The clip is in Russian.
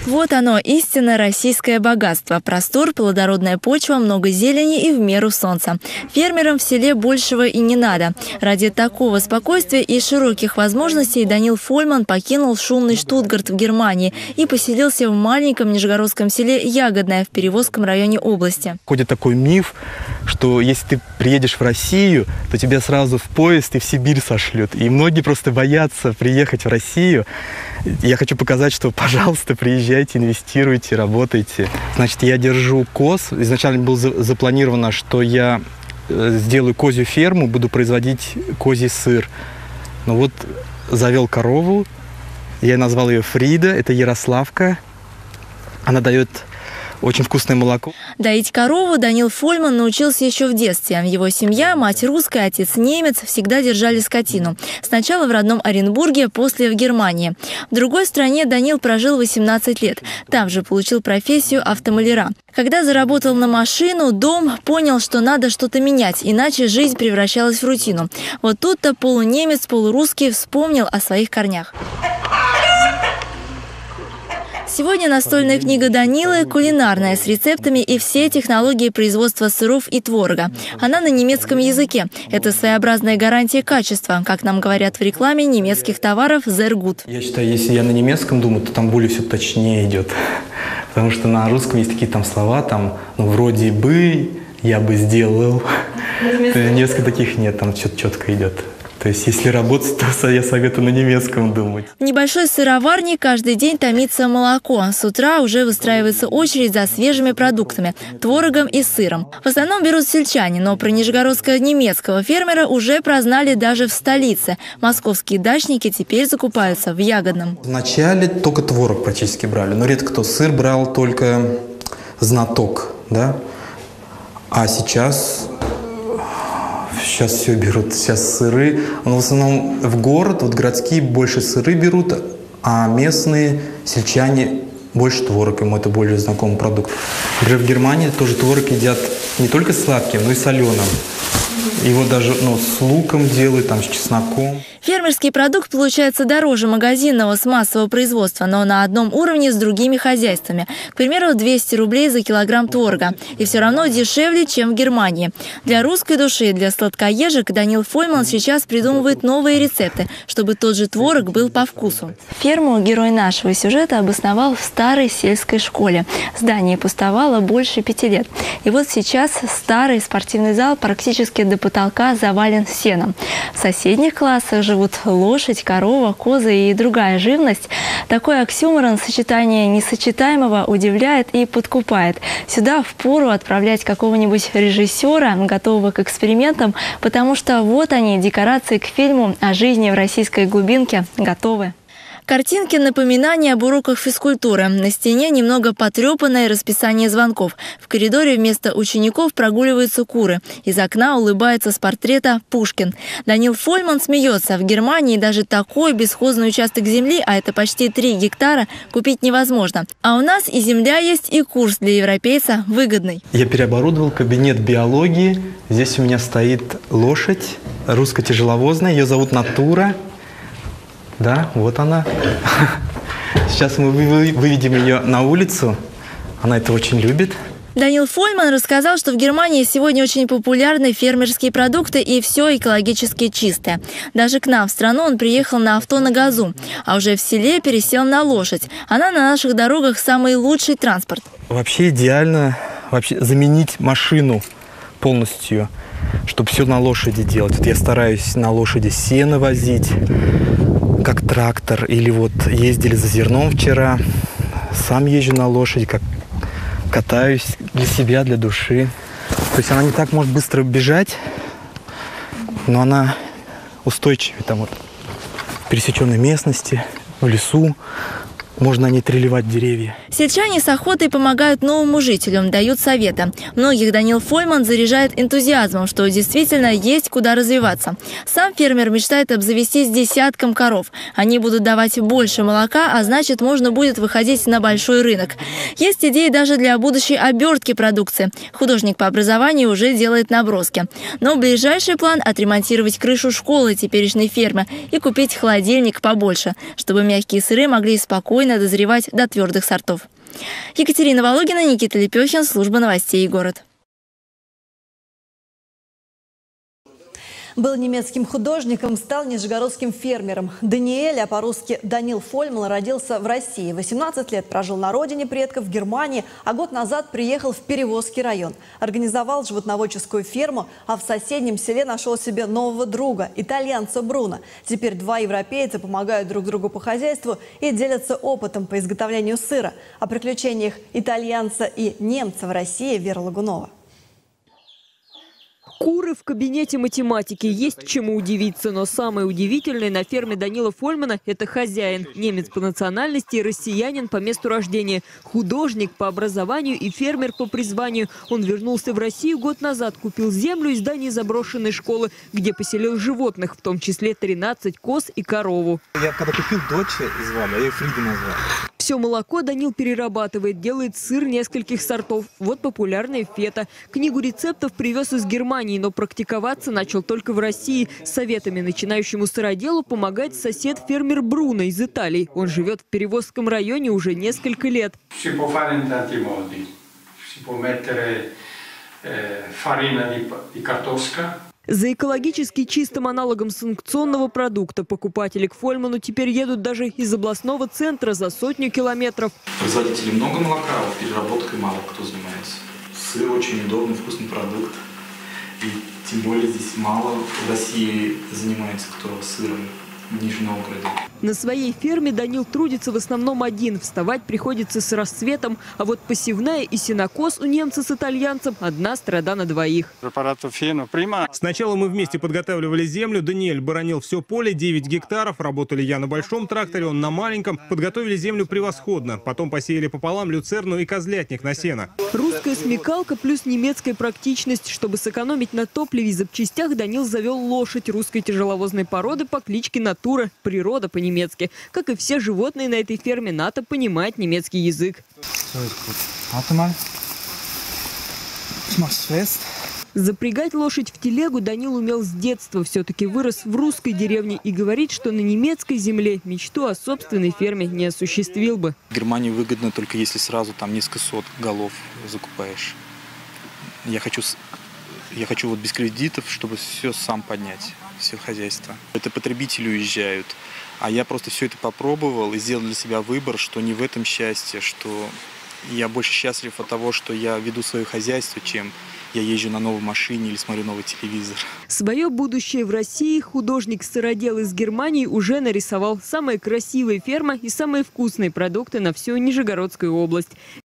Вот оно, истинно российское богатство. Простор, плодородная почва, много зелени и в меру солнца. Фермерам в селе большего и не надо. Ради такого спокойствия и широких возможностей Данил Фольман покинул шумный Штутгарт в Германии и поселился в маленьком нижегородском селе Ягодное в Перевозском районе области. Ходит такой миф, что если ты приедешь в Россию, то тебя сразу в поезд и в Сибирь сошлют. И многие просто боятся приехать в Россию. Я хочу показать, что, пожалуйста, приезжайте, инвестируйте, работайте. Значит, я держу коз. Изначально было запланировано, что я сделаю козью ферму, буду производить козий сыр. Но вот завел корову, я назвал ее Фрида, это Ярославка. Она дает очень вкусное молоко. Доить корову Данил Фольман научился еще в детстве. Его семья, мать русская, отец немец, всегда держали скотину. Сначала в родном Оренбурге, после в Германии. В другой стране Данил прожил 18 лет. Там же получил профессию автомаляра. Когда заработал на машину, дом, понял, что надо что-то менять, иначе жизнь превращалась в рутину. Вот тут-то полунемец, полурусский вспомнил о своих корнях. Сегодня настольная книга Данилы кулинарная, с рецептами и все технологии производства сыров и творога. Она на немецком языке. Это своеобразная гарантия качества, как нам говорят в рекламе немецких товаров «Sehr gut». Я считаю, если я на немецком думаю, то там более все точнее идет. Потому что на русском есть такие там слова, там, ну, вроде бы, я бы сделал. Несколько таких нет, там что-то четко идет. То есть, если работать, то я советую на немецком думать. В небольшой сыроварне каждый день томится молоко. С утра уже выстраивается очередь за свежими продуктами – творогом и сыром. В основном берут сельчане, но про нижегородского немецкого фермера уже прознали даже в столице. Московские дачники теперь закупаются в Ягодном. Вначале только творог практически брали, но редко кто сыр брал, только знаток, да? А сейчас все берут, сейчас сыры. Но в основном в город, вот городские больше сыры берут, а местные сельчане больше творог, ему это более знакомый продукт. Например, в Германии тоже творог едят не только сладким, но и соленым. Его даже с луком делают, там, с чесноком. Фермерский продукт получается дороже магазинного с массового производства, но на одном уровне с другими хозяйствами. К примеру, 200 рублей за килограмм творога. И все равно дешевле, чем в Германии. Для русской души, для сладкоежек Данил Фольман сейчас придумывает новые рецепты, чтобы тот же творог был по вкусу. Ферму герой нашего сюжета обосновал в старой сельской школе. Здание пустовало больше 5 лет. И вот сейчас старый спортивный зал практически до потолка завален сеном. В соседних классах живут лошадь, корова, козы и другая живность. Такой оксюморон, сочетание несочетаемого, удивляет и подкупает. Сюда впору отправлять какого-нибудь режиссера, готового к экспериментам, потому что вот они, декорации к фильму о жизни в российской глубинке, готовы. Картинки, напоминания об уроках физкультуры. На стене немного потрепанное расписание звонков. В коридоре вместо учеников прогуливаются куры. Из окна улыбается с портрета Пушкин. Данил Фольман смеется. В Германии даже такой бесхозный участок земли, а это почти 3 гектара, купить невозможно. А у нас и земля есть, и курс для европейца выгодный. Я переоборудовал кабинет биологии. Здесь у меня стоит лошадь русско-тяжеловозная. Ее зовут Натура. Да, вот она. Сейчас мы выведем ее на улицу. Она это очень любит. Данил Фольман рассказал, что в Германии сегодня очень популярны фермерские продукты и все экологически чистое. Даже к нам в страну он приехал на авто на газу, а уже в селе пересел на лошадь. Она на наших дорогах самый лучший транспорт. Вообще идеально заменить машину полностью, чтобы все на лошади делать. Вот я стараюсь на лошади сено возить, как трактор, или вот ездили за зерном вчера, сам езжу на лошади, как катаюсь для себя, для души. То есть она не так может быстро бежать, но она устойчивее там вот в пересеченной местности, в лесу. Можно не трелевать деревья. Сельчане с охотой помогают новому жителю, дают советы. Многих Данил Фольман заряжает энтузиазмом, что действительно есть куда развиваться. Сам фермер мечтает обзавестись десятком коров. Они будут давать больше молока, а значит, можно будет выходить на большой рынок. Есть идеи даже для будущей обертки продукции. Художник по образованию уже делает наброски. Но ближайший план – отремонтировать крышу школы теперешней фермы и купить холодильник побольше, чтобы мягкие сыры могли спокойно спокойно дозревать до твердых сортов. Екатерина Вологина, Никита Лепехин, служба новостей «Город». Был немецким художником, стал нижегородским фермером. Даниэль, а по-русски Данил Фольман, родился в России. 18 лет прожил на родине предков в Германии, а год назад приехал в Перевозский район. Организовал животноводческую ферму, а в соседнем селе нашел себе нового друга, итальянца Бруно. Теперь два европейца помогают друг другу по хозяйству и делятся опытом по изготовлению сыра. О приключениях итальянца и немца в России Вера Лагунова. Куры в кабинете математики. Есть чему удивиться. Но самое удивительное на ферме Данила Фольмана – это хозяин. Немец по национальности и россиянин по месту рождения. Художник по образованию и фермер по призванию. Он вернулся в Россию год назад, купил землю и здание заброшенной школы, где поселил животных, в том числе 13 коз и корову. Я когда купил дочь звали, я ее Фрида назвал. Все молоко Данил перерабатывает, делает сыр нескольких сортов. Вот популярная фета. Книгу рецептов привез из Германии, но практиковаться начал только в России. Советами начинающему сыроделу помогает сосед-фермер Бруно из Италии. Он живет в Перевозском районе уже несколько лет. За экологически чистым аналогом санкционного продукта покупатели к Фольману теперь едут даже из областного центра за 100 километров. Производителей много молока, а вот переработкой мало кто занимается. Сыр очень удобный, вкусный продукт. И тем более здесь мало в России занимается кто сыром в Нижнем Новгороде. На своей ферме Данил трудится в основном один. Вставать приходится с рассветом. А вот посевная и сенокос у немца с итальянцем – одна страда на двоих. Сначала мы вместе подготавливали землю. Даниэль боронил все поле, 9 гектаров. Работали я на большом тракторе, он на маленьком. Подготовили землю превосходно. Потом посеяли пополам люцерну и козлятник на сено. Русская смекалка плюс немецкая практичность. Чтобы сэкономить на топливе и запчастях, Данил завел лошадь русской тяжеловозной породы по кличке Натура. Природа по-немецки. Как и все животные на этой ферме, Ната понимает немецкий язык. Запрягать лошадь в телегу Данил умел с детства. Все-таки вырос в русской деревне и говорит, что на немецкой земле мечту о собственной ферме не осуществил бы. В Германии выгодно только если сразу там несколько сот голов закупаешь. Я хочу вот без кредитов, чтобы все сам поднять, все хозяйство. Это потребители уезжают. А я просто все это попробовал и сделал для себя выбор, что не в этом счастье, что я больше счастлив от того, что я веду свое хозяйство, чем я езжу на новой машине или смотрю новый телевизор. Свое будущее в России художник-сыродел из Германии уже нарисовал. Самая красивая ферма и самые вкусные продукты на всю Нижегородскую область.